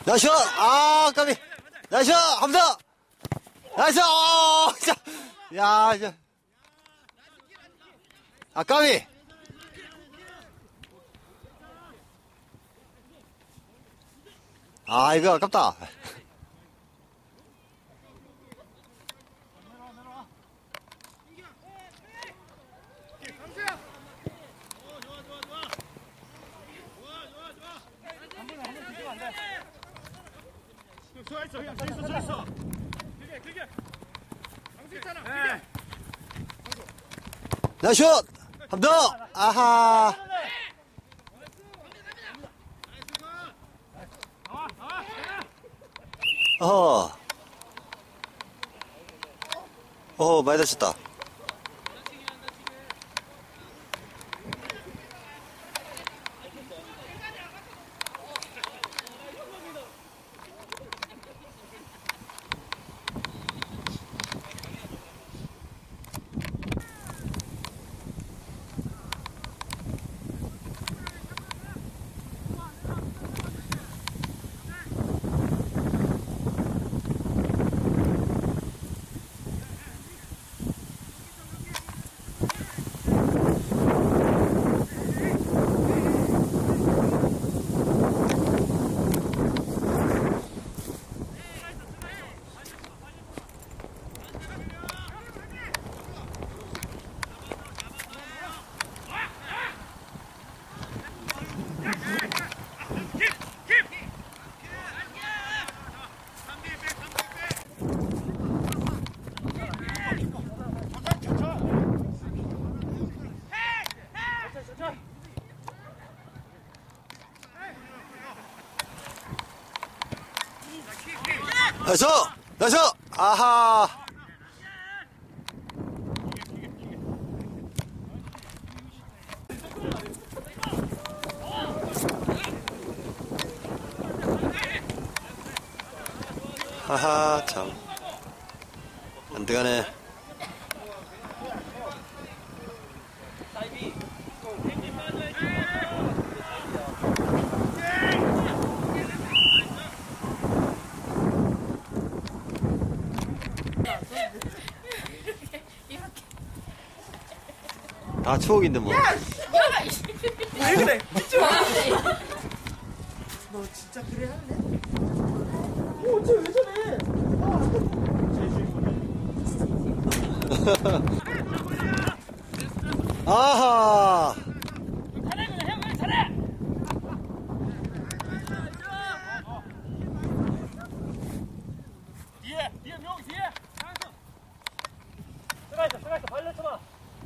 나이스! 아, 까비! 나이스! 함서! 나이스! 자, 야, 자. 아, 까비! 아, 이거 아깝다. 나이스! 한 더! 아하! 많이 다쳤다. 나이스! 나이스! 아하! 하하, 참. 안 들어가네. 다 추억인데 뭐. 왜 그래? 진짜 와. 너 진짜 그래 할래? 어째 왜 저래? 아하. 뒤에 명 뒤에. 들어가 있어 발로 쳐봐.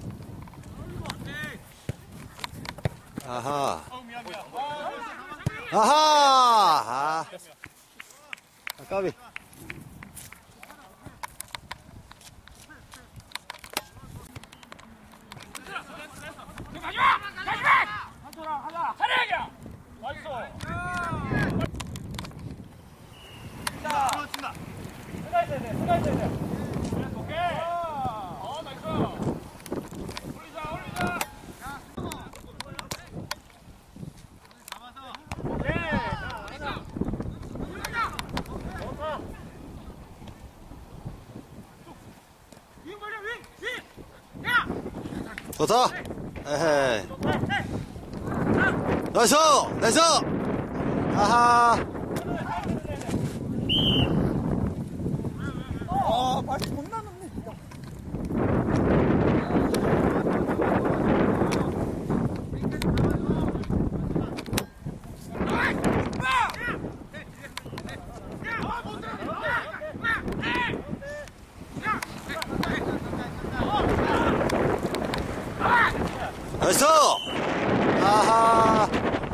아하. 아하. 아, 까비. 하자. 차례야. 나이스. 자. 들어가 있어야 돼. 오케이. 나이스. 올리자. 좋다. 에헤이. 나이스! 나이스! 아하. 맛이 존나 높네 진짜. 나이스! 아하.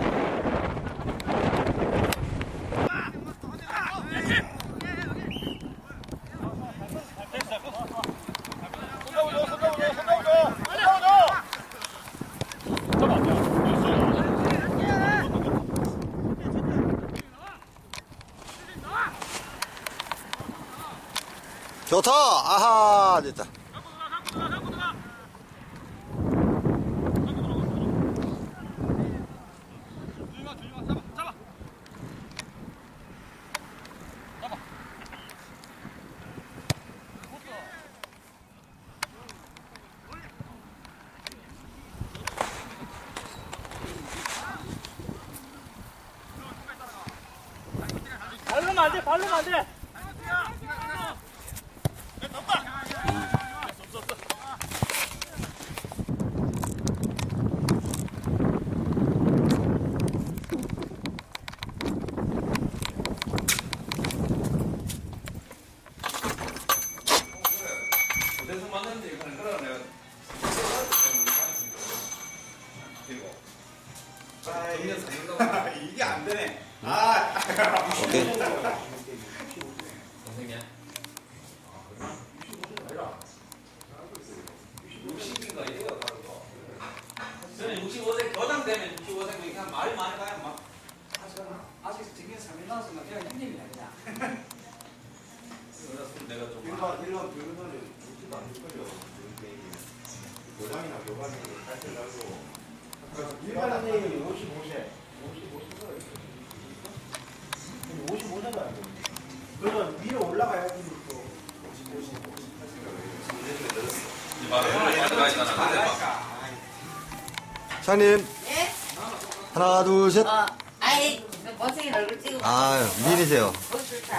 좋다. 아하. 됐다. 돼, 발로는 안 돼. 어디서 만났는지 이거는 그러나 내가 이게 안 되네. 오케이. 선생님. 60인가 이래가 다르다. 저는 65세 거장 되면 65세 그냥 말이 많이 가요 막. 아직 정년 3일 남았으니까 그냥 형님이야 그냥. 그래서 내가 좀 일반 교육원은 좋지도 않을 거예요. 교장이나 교관이 할줄 알고. 일반 선생님이 55세. 55세가 안 돼. 그러면 위로 올라가야지 또. 말을 많이 가있잖아. 장님. 예? 하나, 둘, 셋. 아이, 멋쟁이 얼굴 찍고. 아유, 미인이세요. 좋다.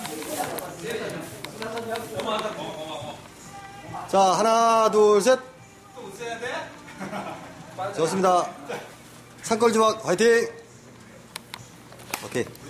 자, 하나, 둘, 셋. 또 웃어야 돼? 좋습니다. 산골주막 화이팅! 오케이.